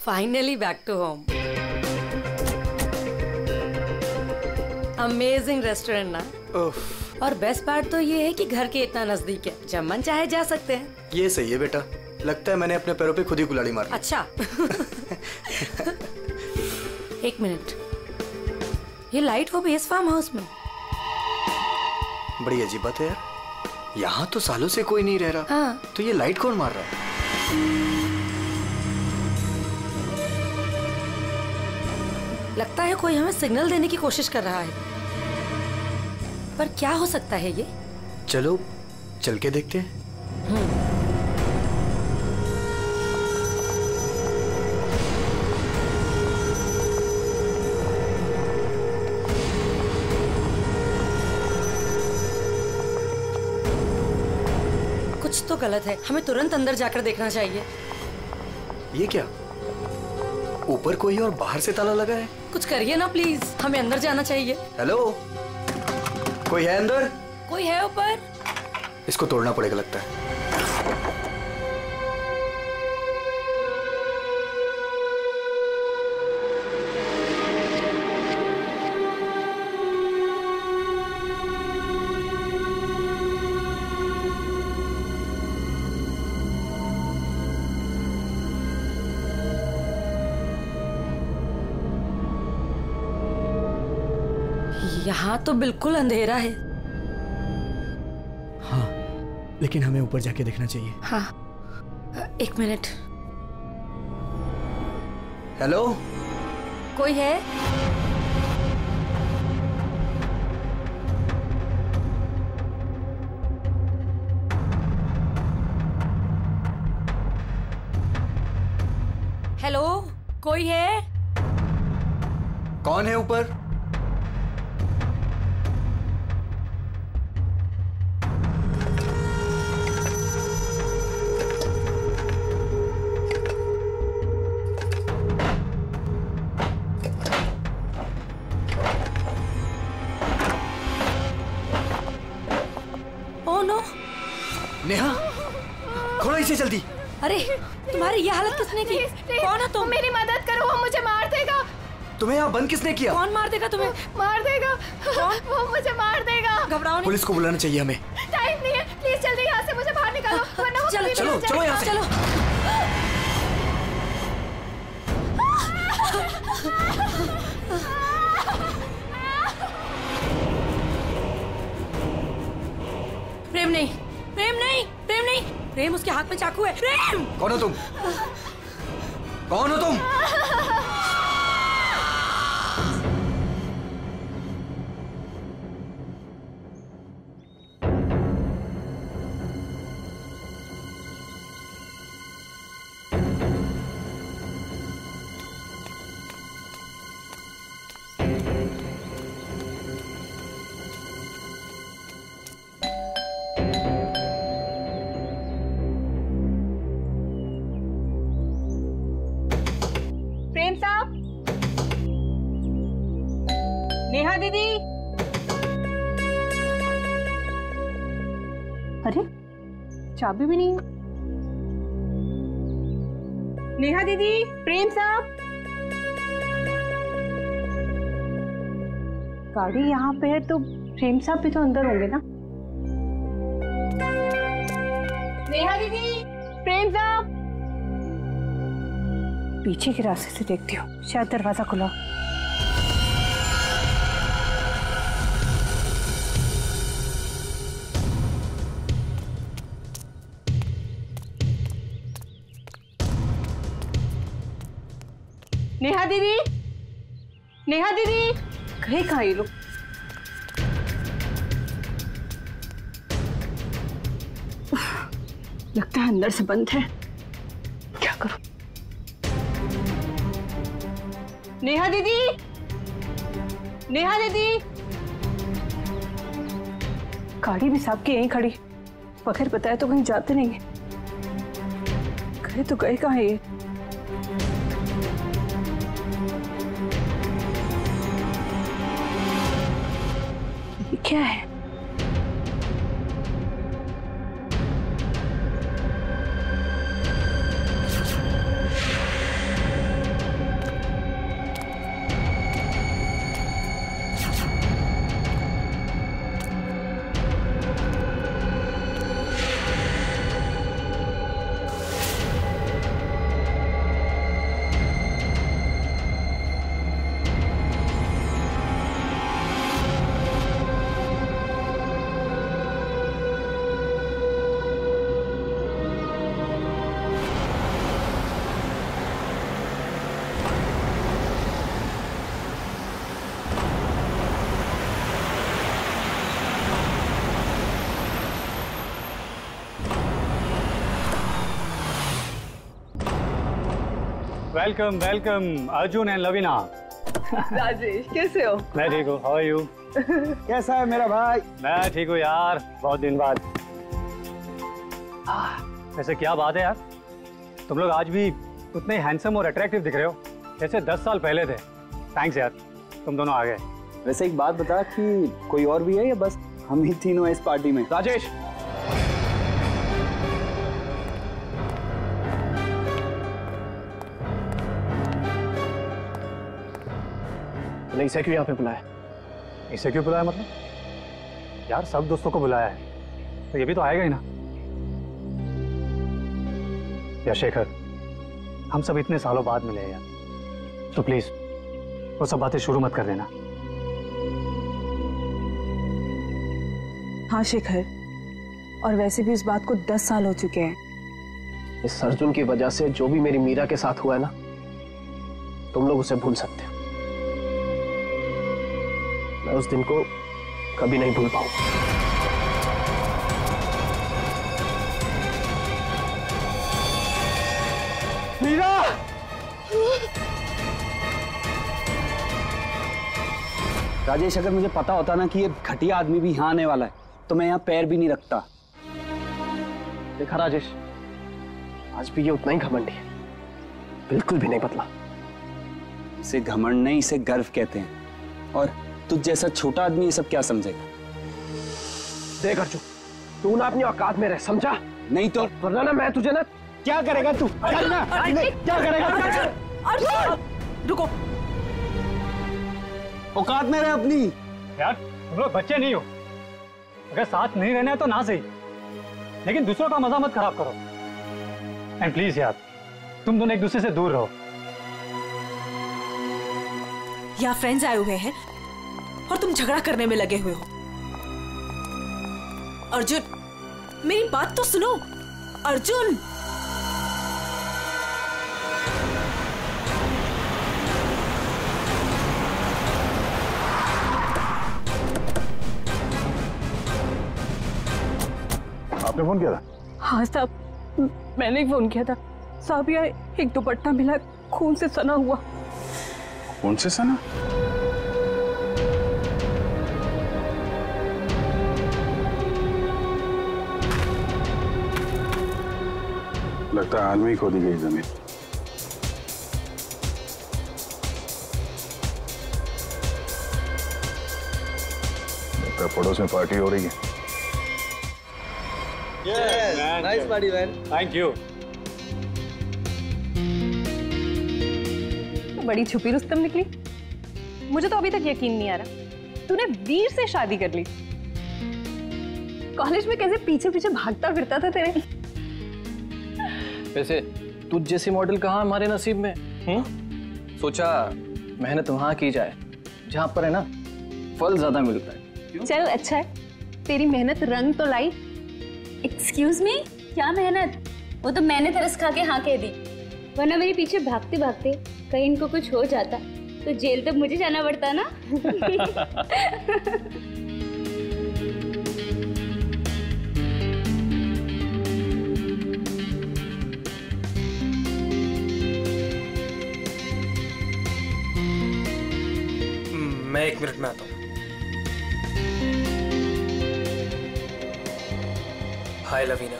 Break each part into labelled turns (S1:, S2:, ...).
S1: Finally back to home. Amazing restaurant ना। और best part तो ये है कि घर के इतना नजदीक है, जब मन चाहे जा सकते हैं।
S2: ये सही है बेटा, लगता है मैंने अपने पैरों पे खुद ही कुल्हाड़ी मार ली।
S1: अच्छा। एक मिनट, ये लाइट वो बेस फार्म हाउस में?
S2: बड़ी अजीब बात है यार, यहाँ तो सालों से कोई नहीं रह रहा।
S1: हाँ।
S2: तो ये लाइट कौन मार रहा है?
S1: लगता है कोई हमें सिग्नल देने की कोशिश कर रहा है, पर क्या हो सकता है ये?
S2: चलो चल के देखते हैं।
S1: कुछ तो गलत है, हमें तुरंत अंदर जाकर देखना चाहिए।
S2: ये क्या, ऊपर कोई और बाहर से ताला लगा है?
S1: कुछ करिए ना प्लीज, हमें अंदर जाना चाहिए।
S2: हेलो, कोई है अंदर?
S1: कोई है ऊपर?
S2: इसको तोड़ना पड़ेगा लगता है।
S1: यहाँ तो बिल्कुल अंधेरा है।
S2: हाँ, लेकिन हमें ऊपर जाके देखना चाहिए।
S1: हाँ, एक मिनट।
S2: हेलो,
S1: कोई है? हेलो, कोई है?
S2: कौन है ऊपर? नेहा, खोलो इसे जल्दी।
S1: अरे, तुम्हारी ये हालत किसने की? कौन हो तुम?
S3: मेरी मदद करो, वो मुझे मार देगा।
S2: तुम्हें यहाँ बंद किसने किया?
S1: कौन मार देगा तुम्हें?
S3: मार देगा।
S1: कौन?
S3: वो मुझे मार देगा।
S1: घबराओ नहीं।
S2: पुलिस को बुलाना चाहिए हमें।
S3: टाइम नहीं है, प्लीज जल्दी यहाँ से मुझे बाहर निकालो, वरना वो
S1: चलो
S2: चलो चलो यहाँ से।
S1: चलो। प्रेम नहीं, प्रेम नहीं, प्रेम नहीं, प्रेम उसके हाथ में चाकू है। प्रेम!
S2: कौन हो तुम? कौन हो तुम?
S3: नेहा दीदी। अरे, चाबी भी नहीं है। नेहा दीदी, प्रेम साहब। गाड़ी यहाँ पे है तो प्रेम साहब भी तो अंदर होंगे ना। नेहा दीदी, प्रेम साहब। पीछे के रास्ते से देखती हूँ, शायद दरवाजा खुला। नेहा दीदी, नेहा दीदी, गए कहाँ ये लोग? लगता है अंदर से बंद है, क्या करूं? नेहा दीदी, नेहा दीदी। गाड़ी भी साहब की यहीं खड़ी, बगैर बताए तो कहीं जाते नहीं है। गए तो गए कहाँ ये? क्या है?
S4: Welcome welcome Arjun and Lavina.
S3: Rajesh कैसे हो?
S4: मैं ठीक हूँ, हाउ आर यू?
S5: कैसा है मेरा भाई?
S4: मैं ठीक हूँ यार, बहुत दिन बाद। वैसे क्या बात है यार, तुम लोग आज भी उतने हैंडसम और अट्रैक्टिव दिख रहे हो जैसे 10 साल पहले थे। थैंक्स यार, तुम दोनों आ गए।
S5: वैसे एक बात बता कि कोई और भी है या बस हम ही तीनों इस पार्टी में?
S2: राजेश,
S5: नहीं, इसे क्यों यहाँ पे बुलाया?
S4: इसे क्यों बुलाया मतलब? यार सब दोस्तों को बुलाया है तो ये भी तो आएगा ही ना। या शेखर, हम सब इतने सालों बाद मिले हैं यार, तो प्लीज वो सब बातें शुरू मत कर देना।
S3: हाँ शेखर, और वैसे भी इस बात को 10 साल हो चुके हैं।
S6: इस अर्जुन की वजह से जो भी मेरी मीरा के साथ हुआ है ना, तुम लोग उसे भूल सकते हो। मैं उस दिन को कभी नहीं भूल पाऊंगा।
S5: मीरा! राजेश, अगर मुझे पता होता ना कि ये घटिया आदमी भी यहाँ आने वाला है तो मैं यहाँ पैर भी नहीं रखता।
S6: देखा राजेश, आज भी ये उतना ही घमंडी है, बिल्कुल भी नहीं बदला।
S5: इसे घमंड नहीं, इसे गर्व कहते हैं। और तुझ जैसा छोटा आदमी ये सब क्या समझेगा?
S6: देख अर्जुन, तू ना अपनी औकात में रह, समझा?
S5: नहीं तो
S6: वरना ना मैं तुझे ना।
S5: क्या करेगा तू? करना क्या करेगा?
S1: रुको,
S5: औकात में रह अपनी।
S4: यार तुम लोग बच्चे नहीं हो, अगर साथ नहीं रहना है तो ना सही, लेकिन दूसरों का मजा मत खराब करो। एंड प्लीज यार, तुम दोनों एक दूसरे से दूर रहो।
S1: यहाँ फ्रेंड्स आए हुए हैं और तुम झगड़ा करने में लगे हुए हो। अर्जुन, मेरी बात तो सुनो। अर्जुन,
S7: आपने फोन किया था?
S3: हाँ साहब, मैंने ही फोन किया था। साहब यार, एक दुपट्टा मिला, खून से सना हुआ।
S7: कौन से सना? लगता है हाल में ही खोदी गई जमीन। लगता है पड़ोस में पार्टी हो रही है।
S4: Nice party man. Thank you.
S8: तो बड़ी छुपी रुस्तम निकली। मुझे तो अभी तक यकीन नहीं आ रहा तूने वीर से शादी कर ली। कॉलेज में कैसे पीछे पीछे भागता फिरता था तेरे।
S6: वैसे तुझ जैसी मॉडल कहाँ हमारे नसीब में? सोचा मेहनत वहां की जाए जहां पर है ना फल ज्यादा मिलता है।
S8: चल अच्छा है, तेरी मेहनत रंग तो लाई।
S9: एक्सक्यूज मी, क्या मेहनत? वो तो मैंने तरस खा के हाँ कह दी, वरना मेरे पीछे भागते भागते कहीं इनको कुछ हो जाता तो जेल तक मुझे जाना पड़ता ना।
S2: मैं 1 मिनट में आता हूँ। हाय लवीना।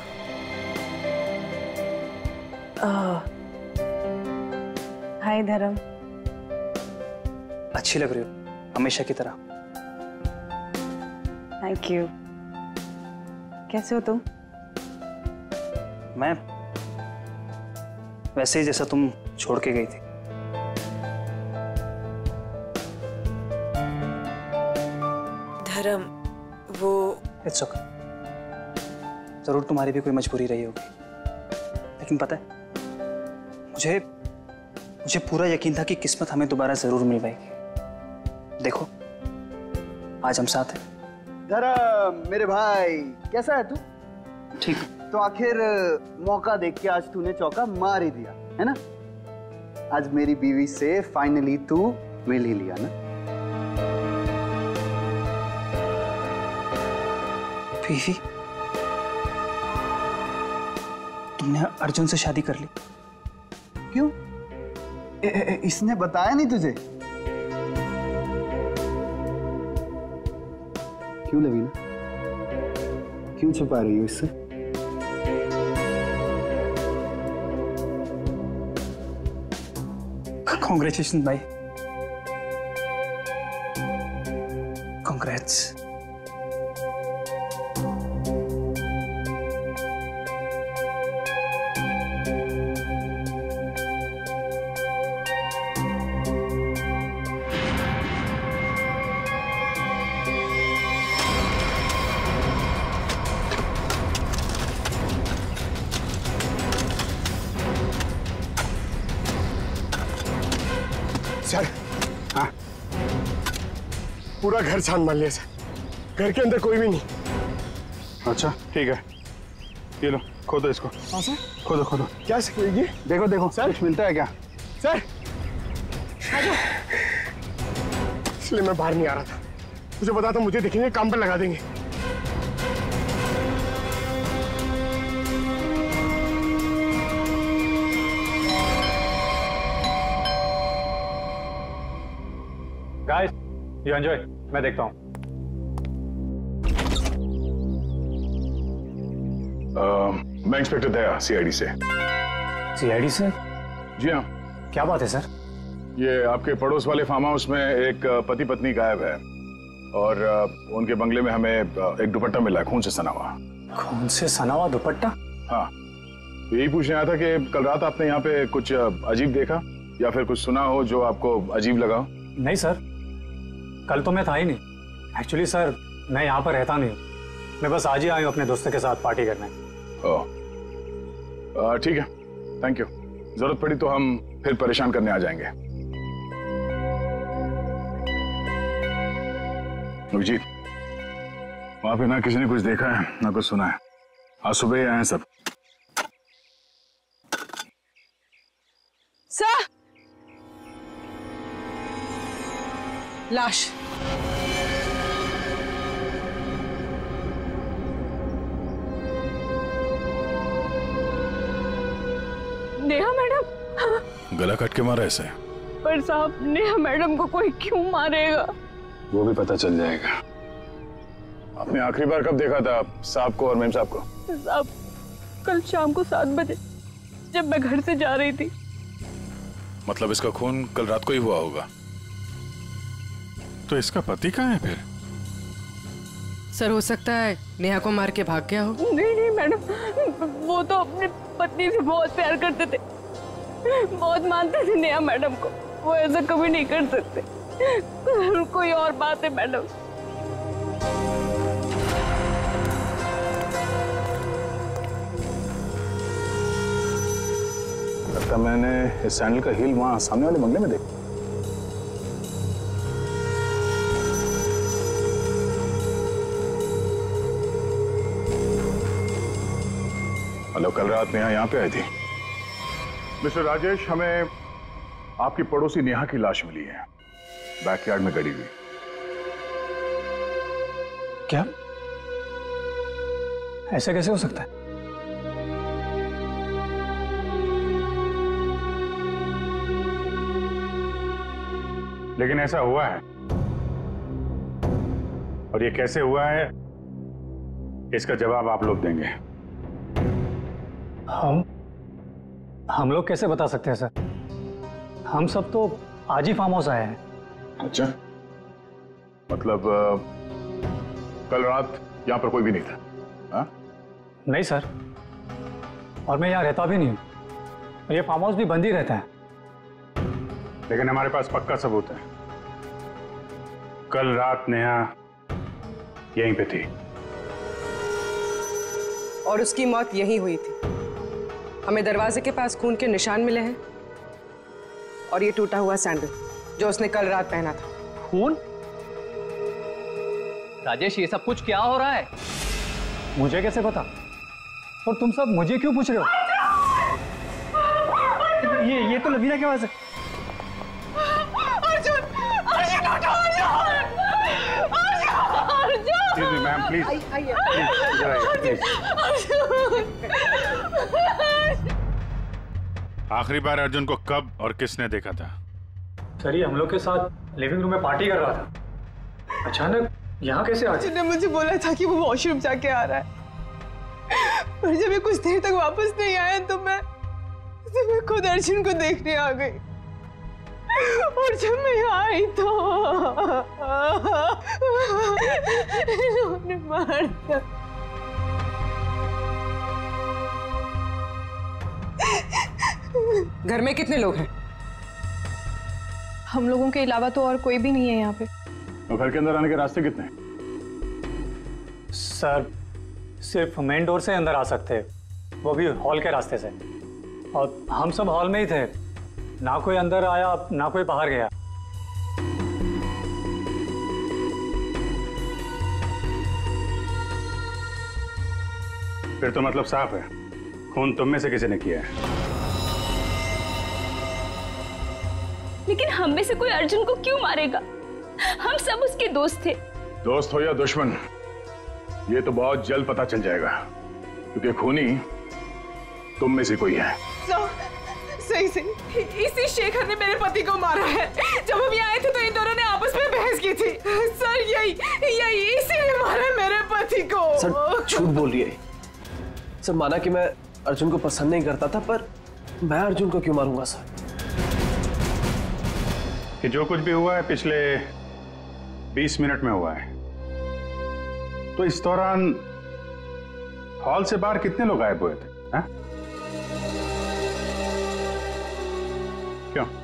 S8: हाय धर्म।
S2: अच्छी लग रही हो, हमेशा की तरह।
S8: Thank you. कैसे हो तुम?
S2: मैं वैसे ही जैसा तुम छोड़ के गई थी।
S1: धर्म, वो
S2: इट्स ओके। जरूर तुम्हारी भी कोई मजबूरी रही होगी, लेकिन पता है मुझे पूरा यकीन था कि किस्मत हमें दोबारा जरूर मिल पाएगी। देखो आज हम साथ हैं।
S5: धर्म मेरे भाई, कैसा है तू?
S2: ठीक।
S5: तो आखिर मौका देख के आज तूने चौका मार ही दिया है ना। आज मेरी बीवी से फाइनली तू मिल ही लिया ना।
S2: बीवी? तुमने अर्जुन से शादी कर ली?
S5: क्यों? इसने बताया नहीं तुझे? क्यों लवीना, क्यों छुपा रही हो इससे?
S2: कॉन्ग्रेचुलेशन भाई, कॉन्ग्रेट्स।
S10: सर, हाँ, पूरा घर छान मार लिया सर, घर के अंदर कोई भी नहीं।
S7: अच्छा ठीक है, ये लो खोदो इसको।
S10: हाँ सर,
S7: खोदो खोदो।
S10: क्या सर ये?
S7: देखो देखो
S10: सर,
S7: कुछ मिलता है क्या?
S10: सर इसलिए मैं बाहर नहीं आ रहा था, मुझे पता था मुझे देखेंगे काम पर लगा देंगे।
S4: गाइस, यू एंजॉय, मैं देखता हूँ।
S7: मैं इंस्पेक्टर दया, CID से।
S2: CID से?
S7: जी हाँ।
S2: क्या बात है सर?
S7: ये आपके पड़ोस वाले फार्म हाउस में एक पति पत्नी गायब है और उनके बंगले में हमें एक दुपट्टा मिला है, खून से सना हुआ।
S2: खून से सना हुआ दुपट्टा?
S7: हाँ, तो यही पूछने आया था कि कल रात आपने यहाँ पे कुछ अजीब देखा या फिर कुछ सुना हो जो आपको अजीब लगा?
S4: नहीं सर, कल तो मैं था ही नहीं। एक्चुअली सर, मैं यहाँ पर रहता नहीं हूँ, मैं बस आज ही आया हूँ अपने दोस्तों के साथ पार्टी करने।
S7: ओह, ठीक है, थैंक यू। जरूरत पड़ी तो हम फिर परेशान करने आ जाएंगे। अभिजीत, वहां पे ना किसी ने कुछ देखा है ना कुछ सुना है, आज सुबह ही आए हैं सब।
S3: सर, लाश। नेहा मैडम।
S7: गला काट के मारा ऐसे?
S3: पर साहब, नेहा मैडम को कोई क्यों मारेगा?
S7: वो भी पता चल जाएगा। आपने आखिरी बार कब देखा था साहब को और मेम साहब को?
S3: साहब, कल शाम को 7 बजे जब मैं घर से जा रही थी।
S7: मतलब इसका खून कल रात को ही हुआ होगा। तो इसका पति कहाँ है फिर?
S11: सर, हो सकता है नेहा को मार के भाग गया हो।
S3: नहीं नहीं मैडम, वो तो अपनी पत्नी से बहुत प्यार करते थे, बहुत मानते थे नेहा मैडम को। वो ऐसा कभी नहीं कर सकते। कोई और बात है मैडम।
S7: लगता मैंने इस सैंडल का हील वहां सामने वाले बंगले में देखा। हेलो, कल रात नेहा यहाँ पे आई थी। मिस्टर राजेश, हमें आपकी पड़ोसी नेहा की लाश मिली है, बैकयार्ड में गड़ी हुई।
S4: क्या? ऐसा कैसे हो सकता है?
S7: लेकिन ऐसा हुआ है, और ये कैसे हुआ है इसका जवाब आप लोग देंगे।
S4: हम लोग कैसे बता सकते हैं सर? हम सब तो आज ही फार्म हाउस आए हैं।
S7: अच्छा, मतलब कल रात यहाँ पर कोई भी नहीं था? हाँ?
S4: नहीं सर, और मैं यहाँ रहता भी नहीं हूँ, ये फार्म हाउस भी बंद ही रहता है।
S7: लेकिन हमारे पास पक्का सबूत है, कल रात नेहा यहीं पे थी
S11: और उसकी मौत यहीं हुई थी। हमें दरवाजे के पास खून के निशान मिले हैं और ये टूटा हुआ सैंडल जो उसने कल रात पहना था।
S6: खून? राजेश, ये सब कुछ क्या हो रहा है?
S4: मुझे कैसे पता? और तुम सब मुझे क्यों पूछ रहे हो? ये तो लवीना की आवाज है।
S7: मैम प्लीज, आखिरी बार अर्जुन को कब और किसने देखा था?
S4: सर ये हम लोग के साथ लिविंग रूम में पार्टी कर रहा था, अचानक यहाँ कैसे आ गया?
S11: अर्जुन ने मुझे बोला था कि वो वॉशरूम जाके आ रहा है, पर जब ये कुछ देर तक वापस नहीं आया तो मैं खुद अर्जुन को देखने आ गई। और जब मैं यहाँ आई तो इन्होंने मार दिया। घर में कितने लोग हैं?
S8: हम लोगों के अलावा तो और कोई भी नहीं है यहाँ पे।
S7: तो घर के अंदर आने के रास्ते कितने हैं?
S4: सर सिर्फ मेन डोर से अंदर आ सकते हैं, वो भी हॉल के रास्ते से, और हम सब हॉल में ही थे, ना कोई अंदर आया ना कोई बाहर गया।
S7: फिर तो मतलब साफ है, खून तुम में से किसी ने किया है।
S9: लेकिन हम में से कोई अर्जुन को क्यों मारेगा? हम सब उसके दोस्त थे।
S7: दोस्त हो या दुश्मन, ये तो बहुत जल्द पता चल जाएगा, क्योंकि खूनी तुम में से कोई है।
S11: सही से इसी शेखर ने मेरे पति को मारा है। जब हम यहाँ आए थे तो इन दोनों ने आपस में बहस की थी। सर यही इसी ने मारा मेरे पति को।
S6: सर झूठ बोल रही है। सर माना कि मैं अर्जुन को पसंद नहीं करता था, पर मैं अर्जुन को क्यों मारूंगा सर?
S7: कि जो कुछ भी हुआ है पिछले 20 मिनट में हुआ है, तो इस दौरान हॉल से बाहर कितने लोग गायब हुए थे? हा? क्यों?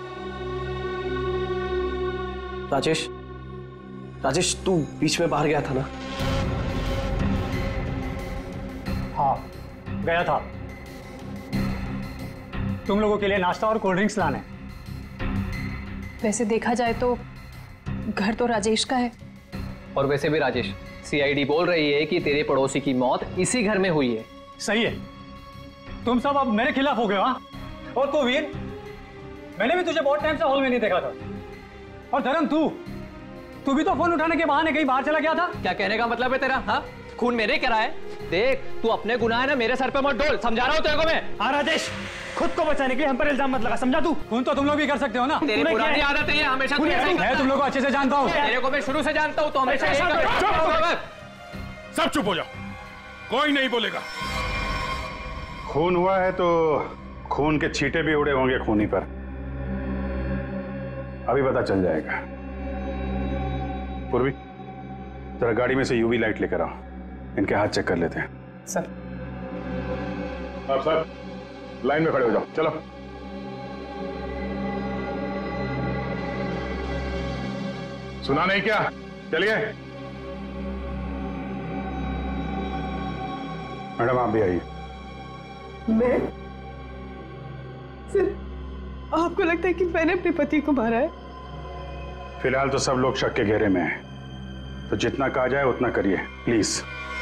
S6: राजेश तू बीच में बाहर गया था ना?
S4: हाँ गया था, तुम लोगों के लिए नाश्ता और कोल्ड ड्रिंक्स लाने।
S8: वैसे देखा जाए तो घर तो राजेश का है।
S6: और वैसे भी राजेश, CID बोल रही है कि तेरे पड़ोसी की मौत इसी घर में हुई है।
S4: सही है, तुम सब अब मेरे खिलाफ हो गए। हाँ, और तो वीर, मैंने भी तुझे बहुत टाइम से हॉल में नहीं देखा था। और धर्म तू भी तो फोन उठाने के बहाने कहीं बाहर चला गया था।
S6: क्या कहने का मतलब है तेरा? हाँ, खून मेरे करा है। देख तू अपने गुनाह है ना मेरे सर पे मत डोल, समझा रहा हूँ तेरे को मैं।
S4: हाँ राजेश, खुद को बचाने के लिए हम पर इल्जाम मत लगा, समझा तू? खून तो तुम लोग भी कर सकते हो ना।
S6: तेरी पुरानी आदत है, हमेशा
S4: मैं तुम लोग को अच्छे से जानता हूँ।
S6: तेरे को मैं शुरू से जानता हूँ, तो हमेशा
S7: सब चुप हो जाओ, कोई नहीं बोलेगा। खून हुआ है तो खून के छींटे भी उड़े होंगे खूनी पर, अभी पता चल जाएगा। पूर्वी जरा गाड़ी में से UV लाइट लेकर आओ, इनके हाथ चेक कर लेते हैं।
S6: सर
S7: आप सर लाइन में खड़े हो जाओ, चलो। सुना नहीं क्या? चलिए। मैडम आप भी आइए।
S11: मैं? सर आपको लगता है कि मैंने अपने पति को मारा है?
S7: फिलहाल तो सब लोग शक के घेरे में हैं, तो जितना कहा जाए उतना करिए प्लीज।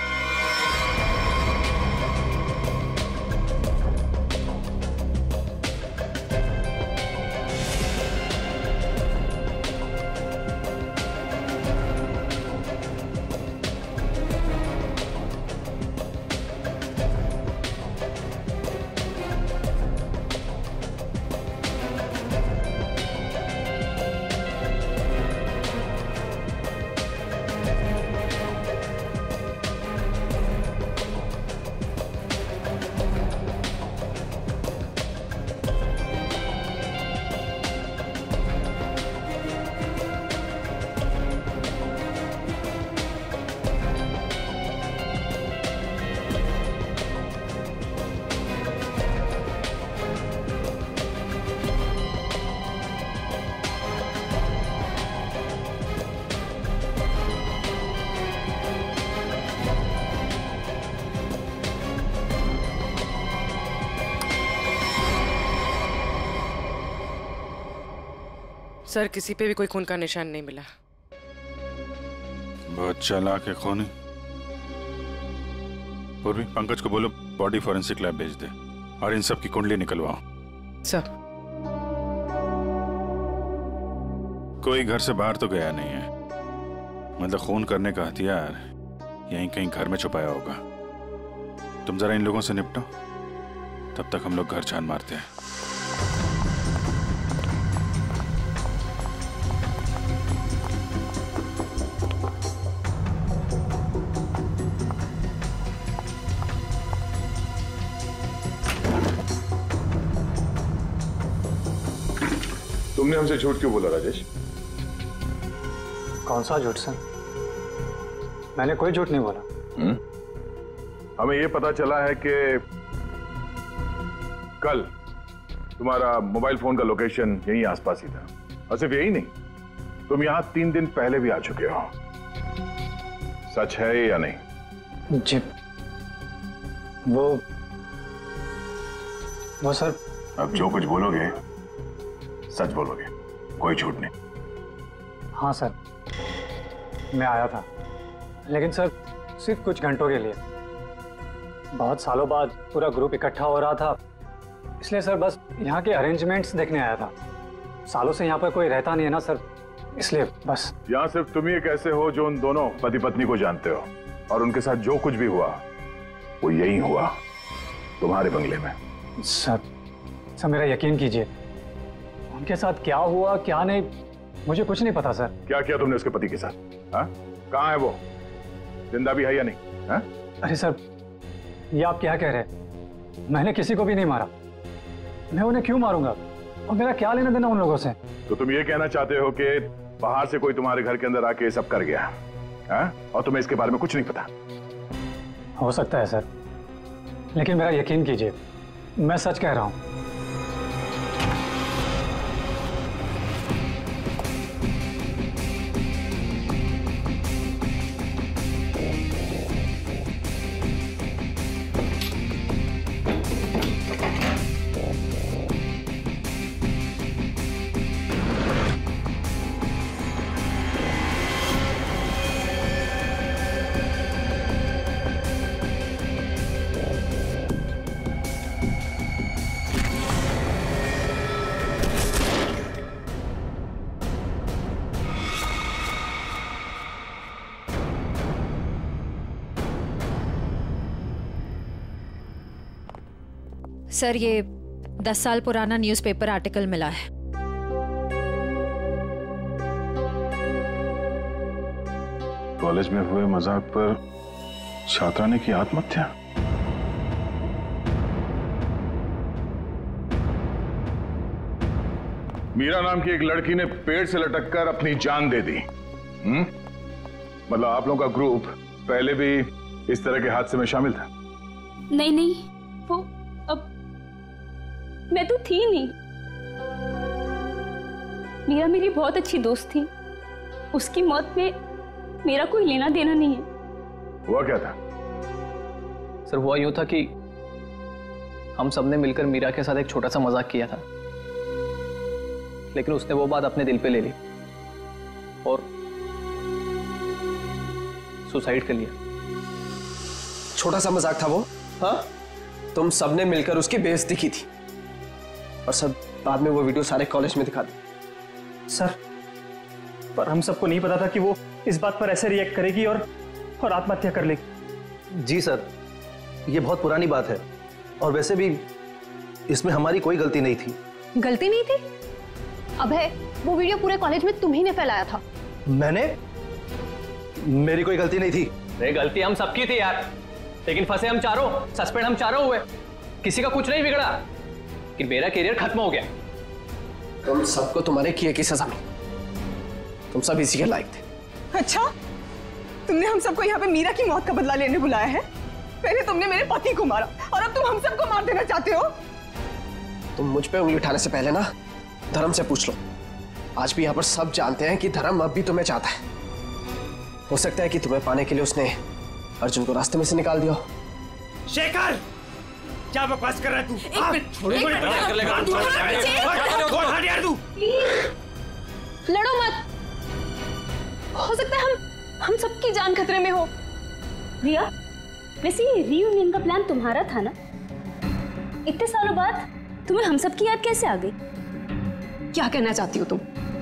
S11: सर किसी पे भी कोई खून का निशान नहीं मिला।
S7: बहुत चालाक है खूनी। पूर्वी पंकज को बोलो बॉडी फॉरेंसिक लैब भेज दे और इन सब की कुंडली निकलवाओ।
S11: सर
S7: कोई घर से बाहर तो गया नहीं है, मतलब खून करने का हथियार यहीं कहीं घर में छुपाया होगा। तुम जरा इन लोगों से निपटो, तब तक हम लोग घर छान मारते हैं। तुमने हमसे झूठ क्यों बोला राजेश?
S4: कौन सा झूठ सर? मैंने कोई झूठ नहीं बोला।
S7: हमें यह पता चला है कि कल तुम्हारा मोबाइल फोन का लोकेशन यहीं आसपास ही था, और सिर्फ यही नहीं, तुम यहां 3 दिन पहले भी आ चुके हो। सच है या नहीं?
S4: जी वो सर।
S7: अब जो कुछ बोलोगे सच बोलोगे, कोई झूठ नहीं।
S4: हाँ सर, मैं आया था, लेकिन सर सिर्फ कुछ घंटों के लिए। बहुत सालों बाद पूरा ग्रुप इकट्ठा हो रहा था, इसलिए सर बस यहाँ के अरेंजमेंट्स देखने आया था। सालों से यहाँ पर कोई रहता नहीं है ना सर, इसलिए बस।
S7: यहाँ सिर्फ तुम ही एक ऐसे हो जो उन दोनों पति पत्नी को जानते हो, और उनके साथ जो कुछ भी हुआ वो यही हुआ, तुम्हारे बंगले में।
S4: सर मेरा यकीन कीजिए, उनके साथ क्या हुआ क्या नहीं मुझे कुछ नहीं पता सर।
S7: क्या किया तुमने उसके पति के साथ? हाँ, कहाँ है वो? जिंदा भी है या नहीं? हाँ?
S4: अरे सर, ये आप क्या कह रहे हैं? मैंने किसी को भी नहीं मारा। मैं उन्हें क्यों मारूंगा, और मेरा क्या लेना देना उन लोगों से?
S7: तो तुम ये कहना चाहते हो कि बाहर से कोई तुम्हारे घर के अंदर आके सब कर गया, हाँ? और तुम्हें इसके बारे में कुछ नहीं पता?
S4: हो सकता है सर, लेकिन मेरा यकीन कीजिए, मैं सच कह रहा हूं।
S12: सर, ये 10 साल पुराना न्यूज़पेपर आर्टिकल मिला है।
S7: कॉलेज में हुए मजाक पर छात्रा ने की आत्महत्या। मीरा नाम की एक लड़की ने पेड़ से लटककर अपनी जान दे दी। मतलब आप लोगों का ग्रुप पहले भी इस तरह के हादसे में शामिल था?
S9: नहीं, वो अब मैं तो थी नहीं। मीरा मेरी बहुत अच्छी दोस्त थी, उसकी मौत में मेरा कोई लेना देना नहीं है।
S7: हुआ क्या था?
S6: सर हुआ यूं था कि हम सबने मिलकर मीरा के साथ एक छोटा सा मजाक किया था, लेकिन उसने वो बात अपने दिल पे ले ली और सुसाइड कर लिया।
S13: छोटा सा मजाक था वो? हाँ, तुम सबने मिलकर उसकी बेइज्जती की थी और सब बाद में वो वीडियो सारे कॉलेज में दिखा दी।
S2: सर, पर हम सबको नहीं पता था कि वो इस बात पर ऐसे रिएक्ट करेगी और आत्महत्या कर लेगी।
S14: जी सर, ये बहुत पुरानी बात है और वैसे भी इसमें हमारी कोई गलती नहीं थी।
S8: गलती नहीं थी? अबे, वो वीडियो पूरे कॉलेज में तुम ही ने फैलाया था।
S14: मैंने? मेरी कोई गलती नहीं थी।
S6: अरे गलती हम सबकी थी यार, लेकिन फंसे हम चारों, सस्पेंड हम चारों हुए, किसी का कुछ नहीं बिगड़ा, लेकिन मेरा करियर खत्म हो गया।
S13: तुम सबको तुम्हारे किए की सजा मिली, तुम सब इसी के लायक थे।
S11: अच्छा, तुमने हम सबको यहाँ पे मीरा की मौत का बदला लेने बुलाया है? पहले तुमने मेरे पति को मारा और अब तुम हम सबको मार देना चाहते हो?
S13: तुम मुझ पे उंगली उठाने से पहले ना धर्म से पूछ लो। आज भी यहाँ पर सब जानते हैं कि धर्म अब भी तुम्हें चाहता है। हो सकता है कि तुम्हें पाने के लिए उसने अर्जुन को रास्ते में से निकाल दिया।
S10: शेखर, क्या बकवास कर रहा है तू?
S8: लड़ो मत, हो सकता है हम सबकी जान खतरे में हो।
S9: रिया, वैसे ये रीयूनियन का प्लान तुम्हारा था ना? इतने सालों बाद तुम्हें हम सब की याद कैसे आ गई?
S8: क्या कहना चाहती हो तुम?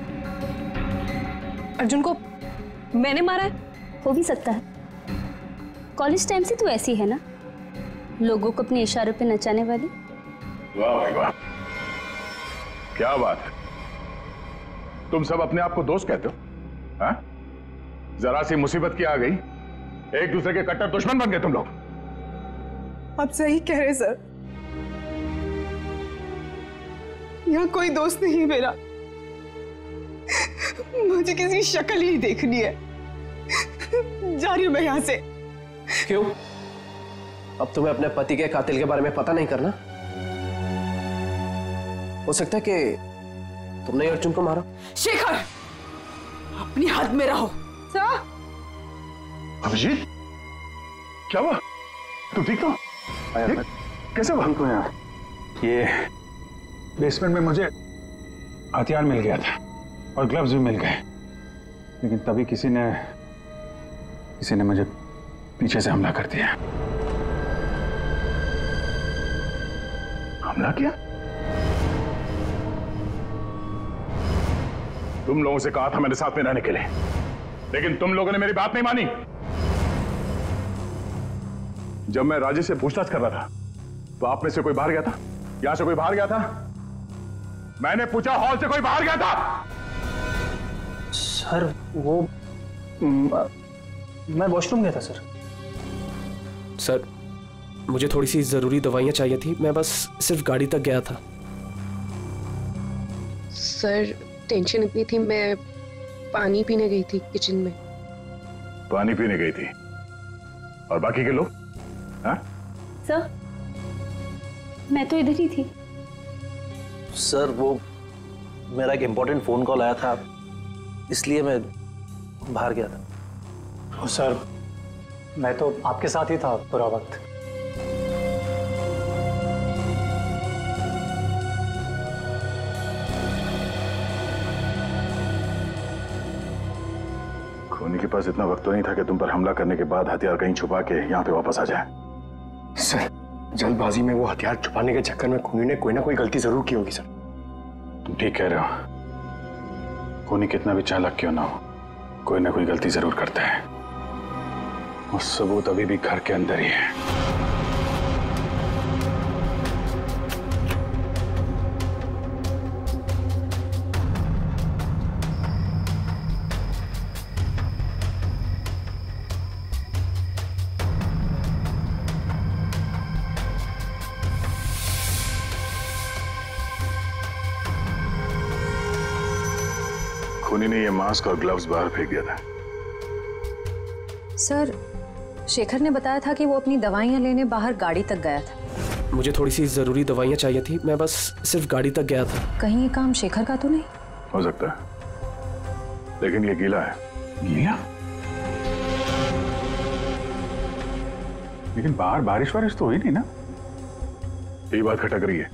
S8: अर्जुन को मैंने मारा है?
S9: हो भी सकता है, कॉलेज टाइम से तू ऐसी है ना, लोगों को अपने इशारों पे नचाने वाली।
S7: वाह भाई वाह, क्या बात है। तुम सब अपने आप को दोस्त कहते हो? हाँ? जरा सी मुसीबत की आ गई, एक दूसरे के कट्टर दुश्मन बन गए तुम लोग।
S11: आप सही कह रहे सर, यहाँ कोई दोस्त नहीं मेरा। मुझे किसी शक्ल ही देखनी है। जा रही हूं मैं यहाँ से।
S13: क्यों? अब तुम्हें अपने पति के कातिल के बारे में पता नहीं करना? हो सकता है कि तुमने अर्जुन को मारा।
S11: शेखर, अपनी हद में रहो। सर।
S7: अभिजीत, क्या हुआ? तुम ठीक तो? कैसे हुआ?
S4: ठीक हो यार। ये बेसमेंट में मुझे हथियार मिल गया था और ग्लव्स भी मिल गए, लेकिन तभी किसी ने मुझे पीछे से हमला कर दिया।
S7: हमला किया? तुम लोगों से कहा था मेरे साथ में रहने के लिए, लेकिन तुम लोगों ने मेरी बात नहीं मानी। जब मैं राजेश से पूछताछ कर रहा था तो आप में से कोई बाहर गया था? यहां से कोई बाहर गया था? मैंने पूछा, हॉल से कोई बाहर गया था?
S2: सर वो मैं वॉशरूम गया था सर।
S13: सर मुझे थोड़ी सी जरूरी दवाइयां चाहिए थी, मैं बस सिर्फ गाड़ी तक गया था।
S15: सर टेंशन इतनी थी, मैं पानी पीने गई थी किचन में।
S7: पानी पीने गई थी? और बाकी के लोग? हाँ?
S9: सर मैं तो इधर ही थी।
S14: सर वो मेरा एक इंपॉर्टेंट फोन कॉल आया था, इसलिए मैं बाहर गया था।
S4: सर मैं तो आपके साथ ही था पूरा वक्त।
S7: खूनी के पास इतना वक्त तो नहीं था कि तुम पर हमला करने के बाद हथियार कहीं छुपा के यहाँ पे वापस आ जाए।
S10: सर जल्दबाजी में वो हथियार छुपाने के चक्कर में खूनी ने कोई ना कोई गलती जरूर की होगी सर।
S4: तुम ठीक कह रहे हो, खूनी कितना भी चालाक क्यों ना हो, कोई ना कोई गलती जरूर करता है। और सबूत अभी भी घर के अंदर ही है।
S7: खूनी ने ये मास्क और ग्लव्स बाहर फेंक दिया था।
S12: सर शेखर ने बताया था कि वो अपनी दवाइयां लेने बाहर गाड़ी तक गया था।
S13: मुझे थोड़ी सी जरूरी दवाइयां चाहिए थी, मैं बस सिर्फ गाड़ी तक गया था।
S12: कहीं ये काम शेखर का तो नहीं?
S7: हो सकता है, लेकिन ये गीला है।
S4: गीला? लेकिन बाहर बारिश वारिश तो हुई नहीं ना?
S7: यही बात खटक रही है।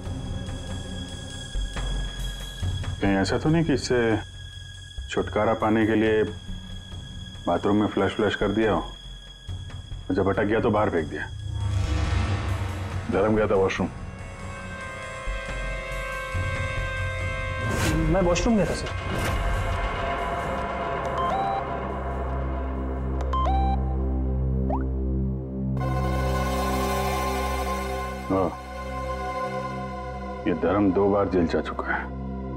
S4: कहीं ऐसा तो नहीं कि इससे छुटकारा पाने के लिए बाथरूम में फ्लश कर दिया हो, जब अटक गया तो बाहर फेंक दिया?
S7: धर्म गया था वॉशरूम।
S2: मैं वॉशरूम गया था सर।
S4: ये धर्म 2 बार जेल जा चुका है,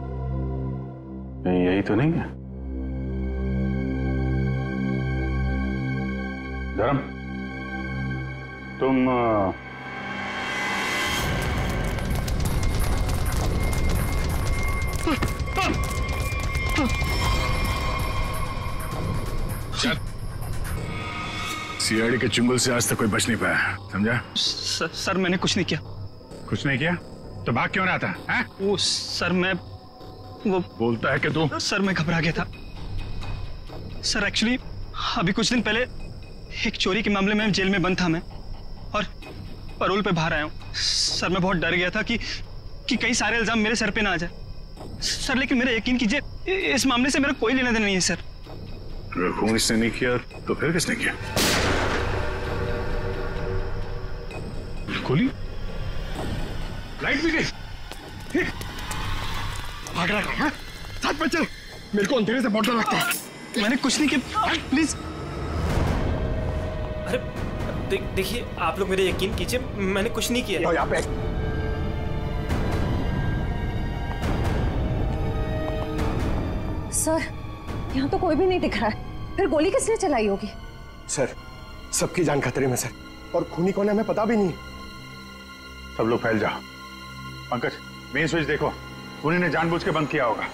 S4: कहीं यही तो नहीं है? धर्म तुम
S7: CID के चुंगल से आज तक कोई बच नहीं पाया, समझा?
S16: सर मैंने कुछ नहीं किया।
S7: कुछ नहीं किया तो भाग क्यों रहा था? हैं?
S16: वो सर मैं वो
S7: बोलता है कि तू?
S16: सर मैं घबरा गया था सर। एक्चुअली अभी कुछ दिन पहले एक चोरी के मामले में जेल में बंद था मैं, और पैरोल पे बाहर आया हूँ सर। मैं बहुत डर गया था कि कई सारे इल्जाम मेरे सर पे ना आ जाए सर, लेकिन मेरा यकीन कीजिए इस मामले से मेरा कोई लेना देना नहीं है सर।
S7: अगर खून इसने नहीं किया तो फिर किसने किया? खोली, लाइट भी गई।
S10: भाग रहा है? साथ में चल, मेरे को अंधेरे से बहुत डर लगता है।
S16: मैंने कुछ नहीं किया, प्लीज।
S17: अरे देखिए आप लोग मेरे यकीन कीजिए, मैंने कुछ नहीं किया।
S10: यहाँ पे
S12: सर, यहाँ तो कोई भी नहीं दिख रहा है, फिर गोली किसने चलाई होगी?
S10: सर, सबकी जान खतरे में सर, और खूनी कौन है हमें पता भी नहीं।
S7: सब लोग फैल जाओ। पंकज, मेन स्विच देखो, खूनी ने जानबूझ के बंद किया होगा।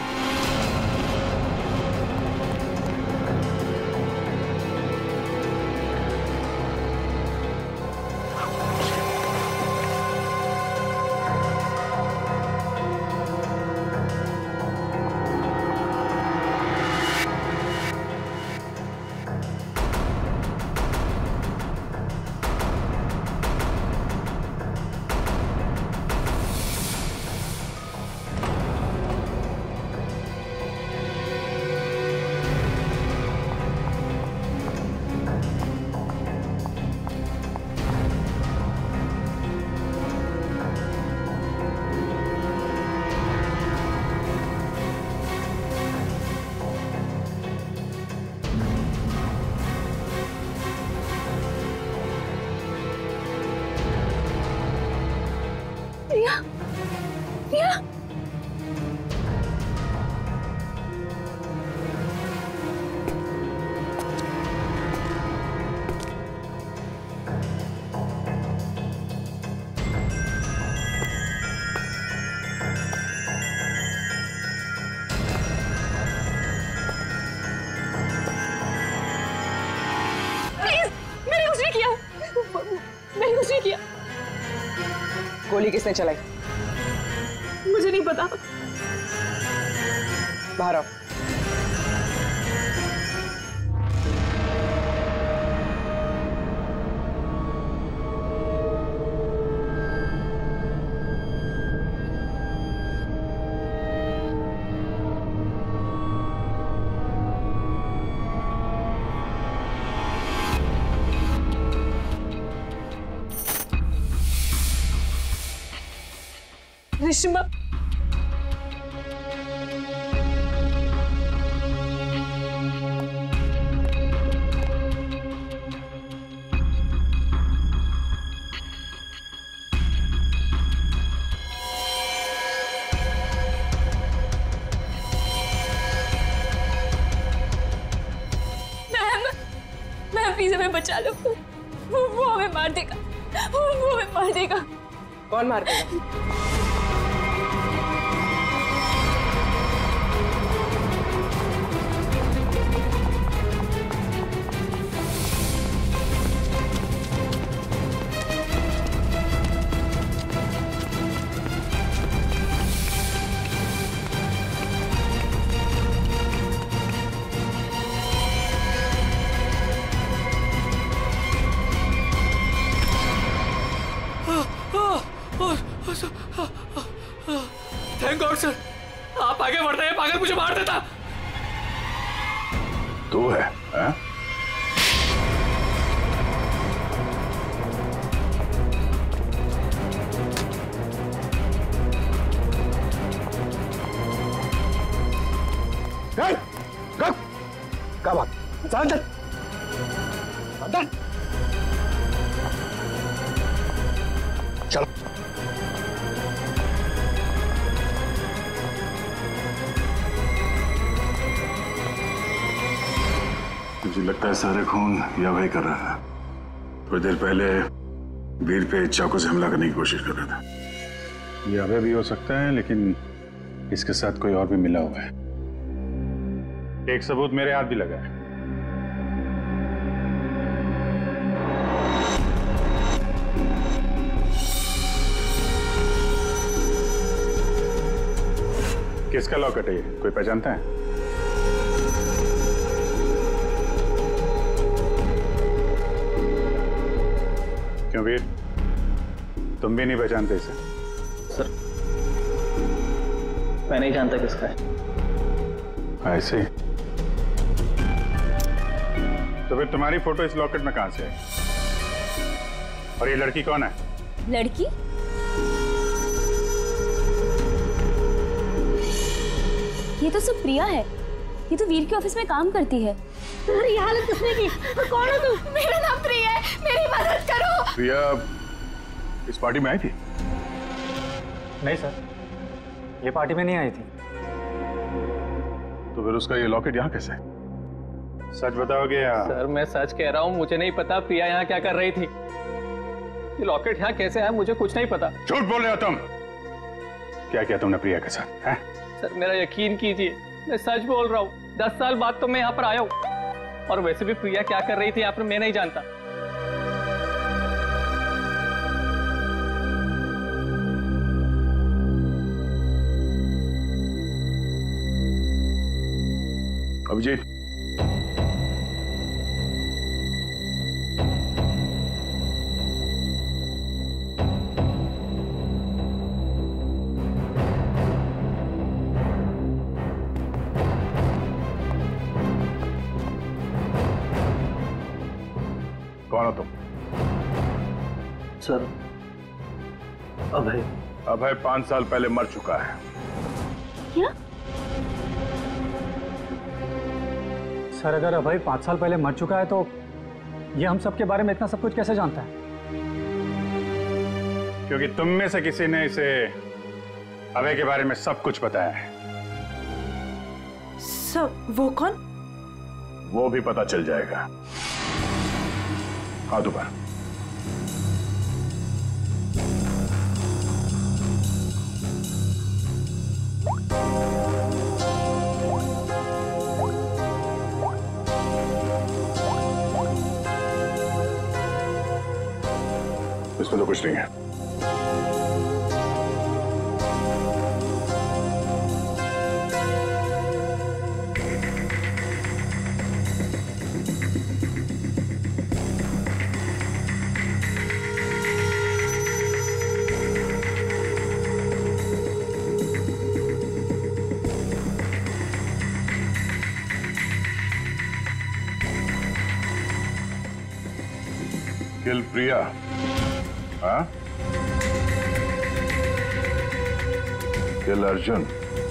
S11: गोली किसने चलाई?
S3: मुझे नहीं पता।
S11: बाहर आओ।
S3: रिश्मा, मैम प्लीज हमें बचा लो। वो हमें मार देगा, वो हमें मार देगा।
S11: कौन मार देगा?
S17: थैंक गॉड सर, आप आगे बढ़ रहे हैं, पागल मुझे मार देता।
S7: तू है, हाँ?
S10: क्या बात? अंदर अंदर चलो।
S7: मुझे लगता है सारे खून यह वही कर रहा था। थोड़ी देर पहले वीर पे चाकू से हमला करने की कोशिश कर रहा था। ये अभय भी हो सकता है, लेकिन इसके साथ कोई और भी मिला हुआ है। एक सबूत मेरे हाथ भी लगा है। किसका लॉकेट है ये? कोई पहचानता है? क्यों वीर, तुम भी नहीं पहचानते इसे?
S6: सर, मैं नहीं जानता किसका है।
S7: ऐसे? तो फिर तुम्हारी फोटो इस लॉकेट में कहां से है? और ये लड़की कौन है?
S9: लड़की? ये तो सब प्रिया है। ये तो वीर के ऑफिस में काम करती है।
S3: तुम्हारी हालत किसने की? कौन हो तुम? मेरा नाम प्रिया है, मेरी मदद करो।
S7: प्रिया इस पार्टी में आई थी?
S4: नहीं सर, ये पार्टी में नहीं आई थी।
S7: तो फिर उसका ये लॉकेट यहाँ कैसे? सच बताओगे या?
S6: सर मैं सच कह रहा हूँ, मुझे नहीं पता प्रिया यहाँ क्या कर रही थी। ये लॉकेट यहाँ कैसे है मुझे कुछ नहीं पता।
S7: झूठ बोल रहे हो तुम। क्या किया तुमने प्रिया के साथ? है?
S6: सर मेरा यकीन कीजिए, मैं सच बोल रहा हूँ। 10 साल बाद तो मैं यहाँ पर आया हूँ, और वैसे भी प्रिया क्या कर रही थी यहाँ पर मैं नहीं जानता।
S7: अभिजीत, कौन हो तुम?
S14: सर अभय।
S7: अभय 5 साल पहले मर चुका है।
S9: क्या?
S4: सर अगर अभय 5 साल पहले मर चुका है तो ये हम सब के बारे में इतना सब कुछ कैसे जानता है?
S7: क्योंकि तुम में से किसी ने इसे अभय के बारे में सब कुछ बताया है।
S1: सब? वो कौन?
S7: वो भी पता चल जाएगा। हाथ ऊपर। इसमें तो कुछ नहीं है। किल प्रिया, हाँ? किल अर्जुन,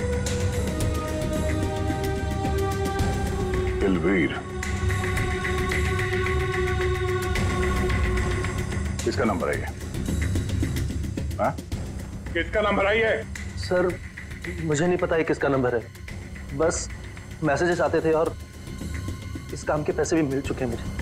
S7: किल वीर। किसका नंबर है ये? हाँ? किसका नंबर है ये?
S14: सर मुझे नहीं पता ये किसका नंबर है, बस मैसेजेस आते थे और इस काम के पैसे भी मिल चुके हैं मुझे।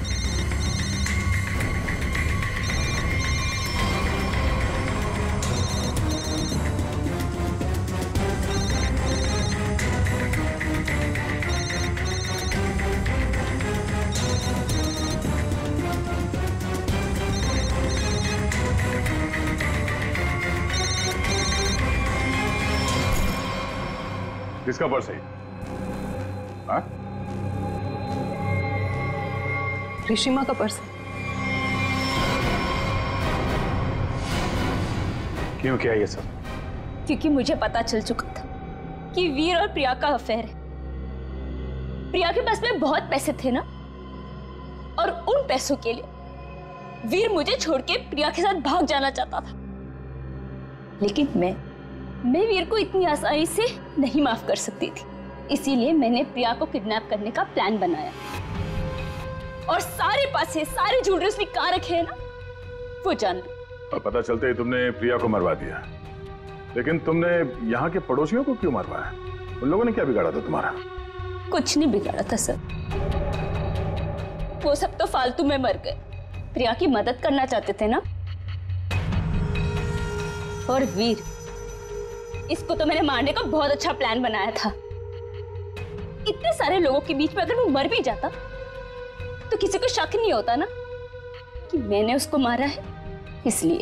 S7: किसका पर्स है? हाँ?
S8: ऋषिमा का पर्स।
S7: क्यों किया ये सब?
S9: क्योंकि मुझे पता चल चुका था कि वीर और प्रिया का अफेयर है। प्रिया के पास में बहुत पैसे थे ना, और उन पैसों के लिए वीर मुझे छोड़ के प्रिया के साथ भाग जाना चाहता था। लेकिन मैं वीर को इतनी आसानी से नहीं माफ कर सकती थी, इसीलिए मैंने प्रिया को किडनैप करने का प्लान बनाया। और सारे पैसे, सारे ज्वेलरी उसने कहाँ रखे हैं ना, वो जान लो।
S7: और पता चलते ही तुमने प्रिया को मरवा दिया, लेकिन तुमने यहाँ के पड़ोसियों को क्यों मरवाया? उन लोगों ने क्या बिगाड़ा था तुम्हारा?
S9: कुछ नहीं बिगाड़ा था सर, वो सब तो फालतू में मर गए। प्रिया की मदद करना चाहते थे ना। और वीर, इसको तो मैंने मारने का बहुत अच्छा प्लान बनाया था। इतने सारे लोगों के बीच में अगर वो मर भी जाता तो किसी को शक नहीं होता ना कि मैंने उसको मारा है, इसलिए।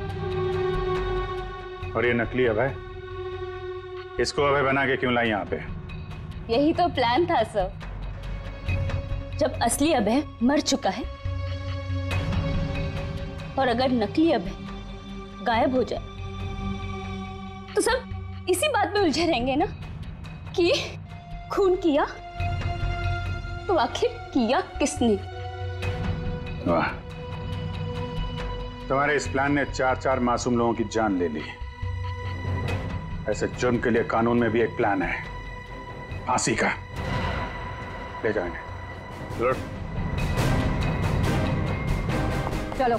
S7: और ये नकली अभय, इसको अभय बना के क्यों लाई यहाँ पे?
S9: यही तो प्लान था सर। जब असली अभय मर चुका है और अगर नकली अभय गायब हो जाए तो सब इसी बात में उलझे रहेंगे ना कि खून किया तो आखिर किया किसने?
S7: वाह, तुम्हारे इस प्लान ने 4 मासूम लोगों की जान ले ली। ऐसे जुर्म के लिए कानून में भी एक प्लान है, फांसी का। ले जाएंगे।
S12: चलो।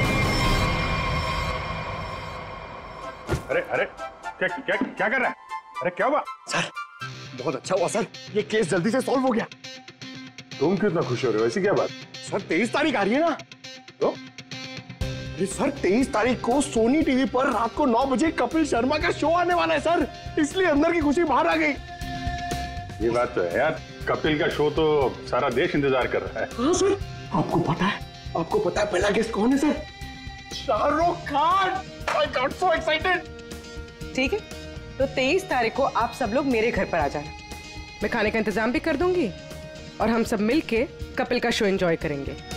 S7: अरे अरे, क्या क्या क्या कर रहा है?
S10: अरे क्या हुआ सर? बहुत अच्छा हुआ सर, ये केस जल्दी से सॉल्व हो गया।
S7: तुम कितना खुश हो रहे हो? ऐसी क्या बात?
S10: सर 23 तारीख आ रही है ना? तो अरे सर 23 तारीख को सोनी टीवी पर रात को 9 बजे कपिल शर्मा का शो आने वाला है सर, इसलिए अंदर की खुशी बाहर आ गई।
S7: ये बात तो है यार, कपिल का शो तो सारा देश इंतजार कर रहा है।
S10: हाँ सर, आपको पता है पहला गेस्ट कौन है सर? Shahrukh Khan. I got so excited।
S11: ठीक है, तो 23 तारीख को आप सब लोग मेरे घर पर आ जाना। मैं खाने का इंतजाम भी कर दूंगी और हम सब मिलके कपिल का शो एंजॉय करेंगे।